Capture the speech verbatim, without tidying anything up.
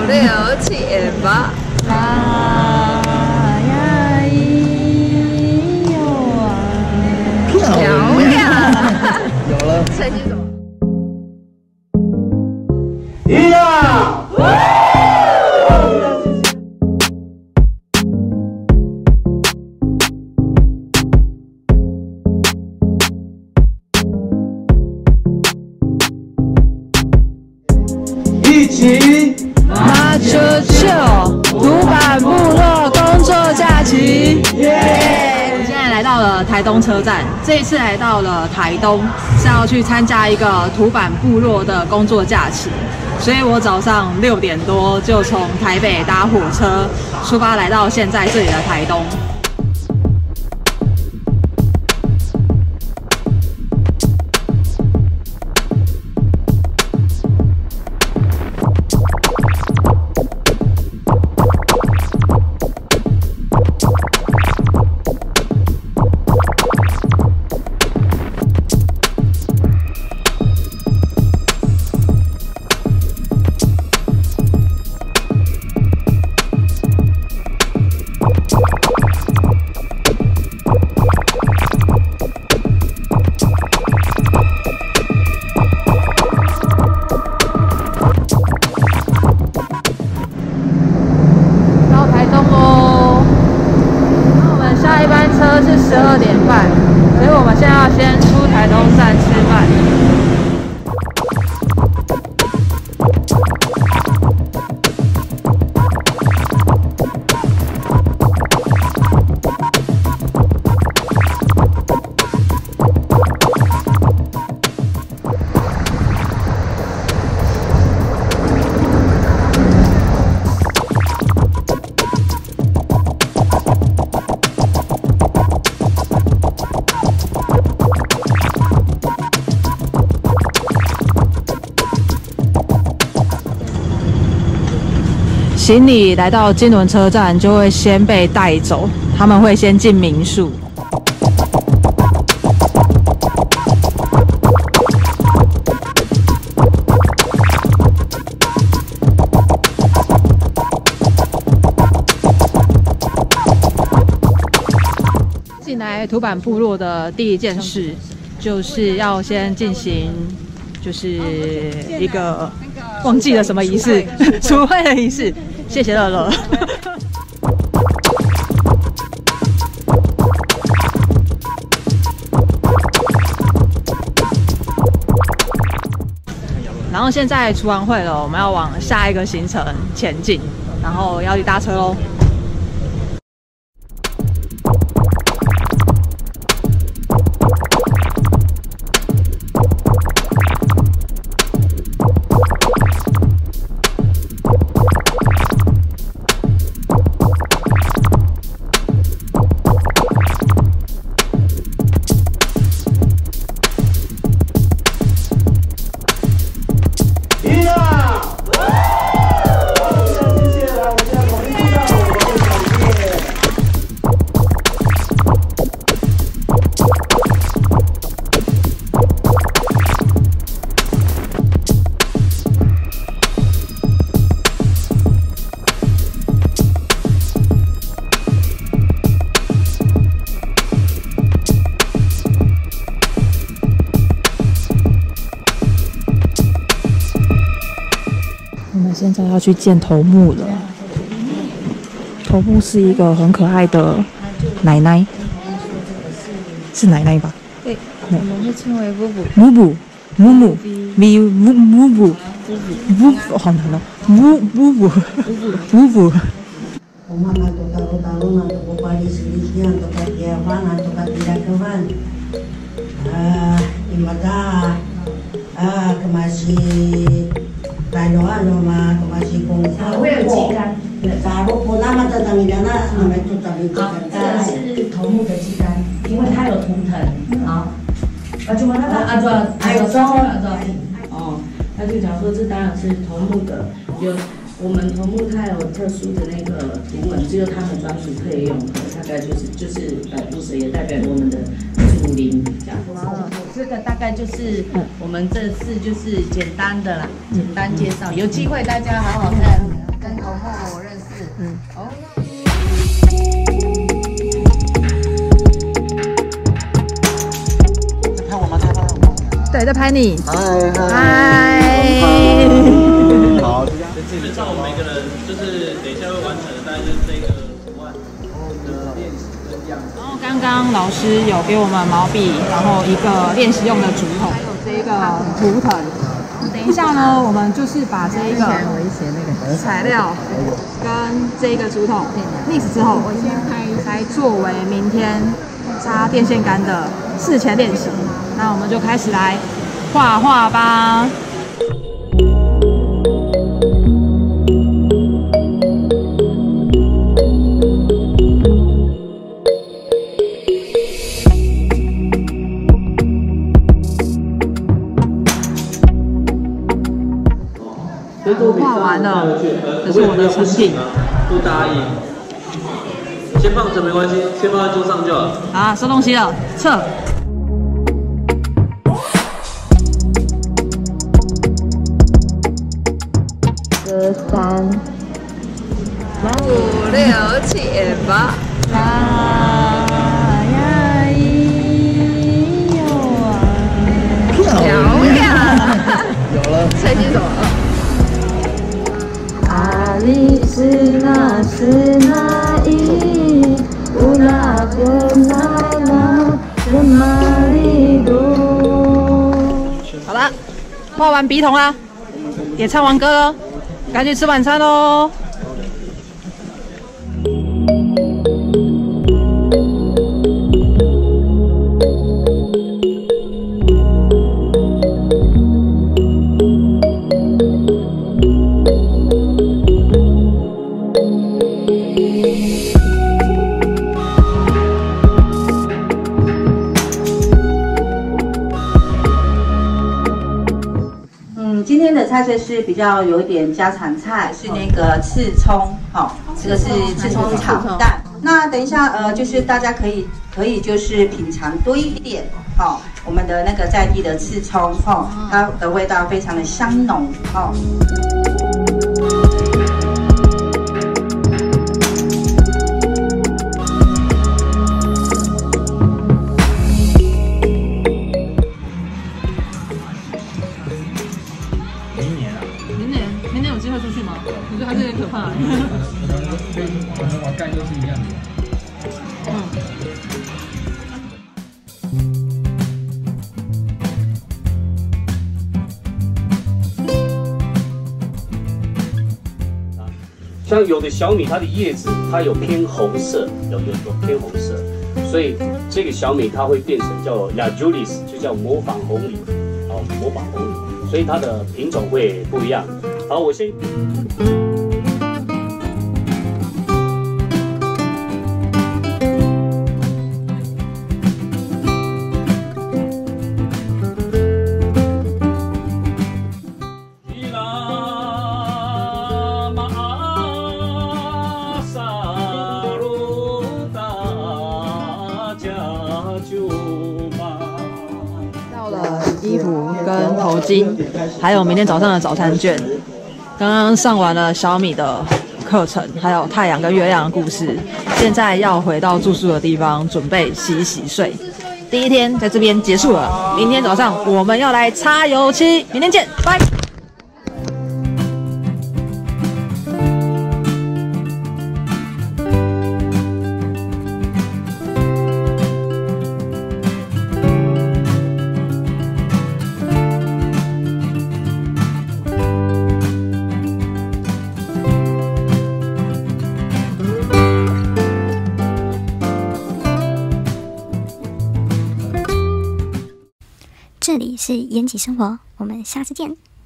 了解吧。 啊呀咿哟啊， 漂亮。 有了。 下一句什么？ 一样。一起马球球，土板部落工作假期。 我们现在来到了台东车站，这一次来到了台东是要去参加一个土板部落的工作假期，所以我早上六点多就从台北搭火车出发，来到现在这里的台东。十二点半，所以我们现在要先出台东站吃饭。行李来到金轮车站就会先被带走，他们会先进民宿。进来土板部落的第一件事，就是要先进行，就是一个忘记了什么仪式，除会的仪式。谢谢乐乐。然后现在出完会了，我们要往下一个行程前进，然后要去搭车喽。现在要去见头目了。头目是一个很可爱的奶奶，是奶奶吧？ 对，我们会称为布布。 木布，木木，咪木木布，布布，好难哦，木木布，木布。 Umama toka-toka untuk upali selisihnya toka tiawan toka tidak kawan. Ah, imada ah kemasi tayo-ano ma kemasi kung 我有鸡肝， Taruh po naman tatangidana na may tutabi ko. 这个是头目的鸡肝，因为它有图腾啊。啊，就那个啊，对，还有说哦，他就讲说这当然是头目的，有我们头目他有特殊的那个图文，只有他们专属可以用的，大概就是就是百步蛇也代表我们的祖灵这样。这个大概就是我们这次就是简单的啦，简单介绍，有机会大家好好再。 在拍你。 嗨嗨。 好， 基本上我们每个人就是等一下会完成的，大概就是这个图案的练习跟样子。 然后刚刚老师有给我们毛笔，然后一个练习用的竹筒，还有这个图腾。等一下呢，我们就是把这一个材料跟这个竹筒 mix 之后，来作为明天扎电线杆的事前练习。那我们就开始来画画吧。画完了，这是我的成品。 不答应，先放着没关系，先放在桌上就好。 好，收东西了，撤。 十三、五六七八。呀咿哟啊，漂亮！ 有了。 猜是什么？ 阿里是那是那伊，乌拉格那那什么里多。 好了，画完笔筒啦，也唱完歌了，赶紧吃晚餐喽。 今天的菜色是比较有一点家常菜，是那个刺葱，好、哦，这个是刺葱炒蛋。那等一下，呃，就是大家可以可以就是品尝多一点，好、哦，我们的那个在地的刺葱，哦，它的味道非常的香浓，哦。 我觉得还是有点可怕。 可能往盖都是一样的。像有的小米，它的叶子它有偏红色，有有有偏红色，所以这个小米它会变成叫 La Julis， 就叫模仿红米，哦，模仿红米，所以它的品种会不一样。好，我先。 到了衣服跟头巾，还有明天早上的早餐券。刚刚上完了小米的课程，还有太阳跟月亮的故事。现在要回到住宿的地方，准备洗洗睡。第一天在这边结束了，明天早上我们要来擦油漆。明天见，拜。 这里是延吉生活，我们下次见。